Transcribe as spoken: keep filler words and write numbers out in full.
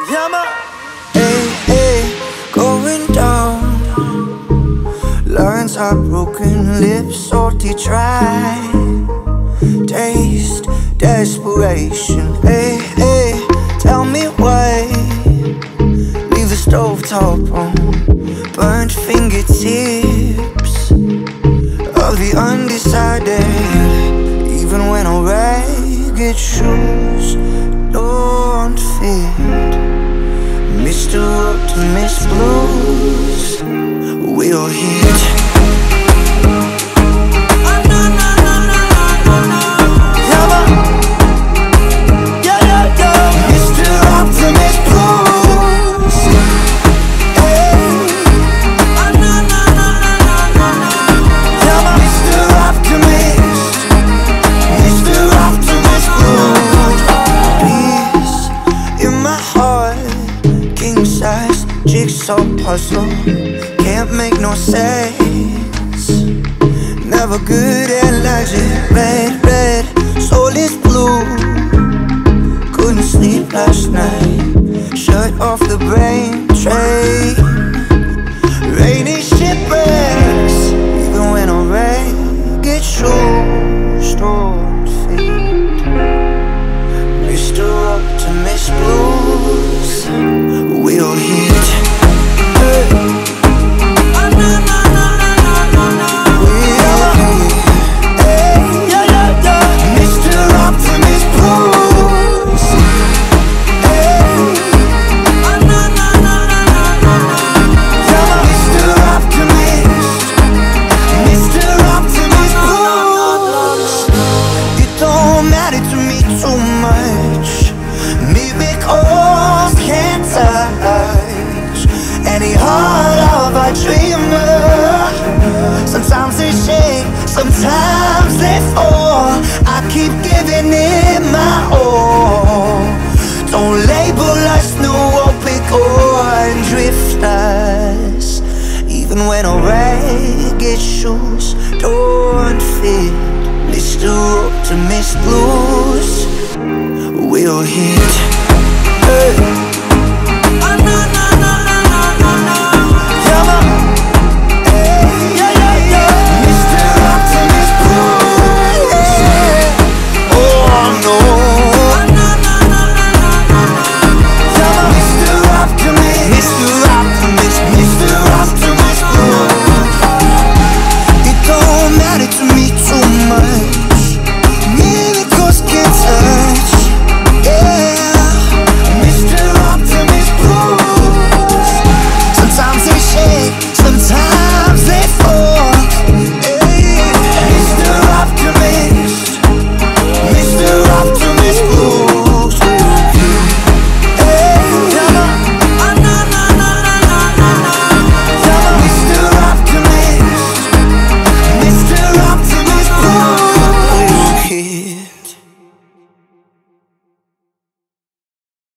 Yama. Hey, hey, going down. Lines are broken, lips salty dry. Taste desperation. Hey, hey, tell me why. Leave the stove top on. Burnt fingertips of the undecided. Even when I ragged shoes don't fit. Mister Optimist Blues will hit. Jigsaw puzzle, can't make no sense. Never good at logic. Red, red, soul is blue. Couldn't sleep last night. Shut off the brain train. Rainy shipwrecks. Even when I ragged shoes don't fit. Mister Optimist Blues will hit. Sometimes they shake, sometimes they fall. I keep giving it my all. Don't label us no opic or drifters. Even when our ragged shoes don't fit, Mister Optimist Blues will hit. Hey.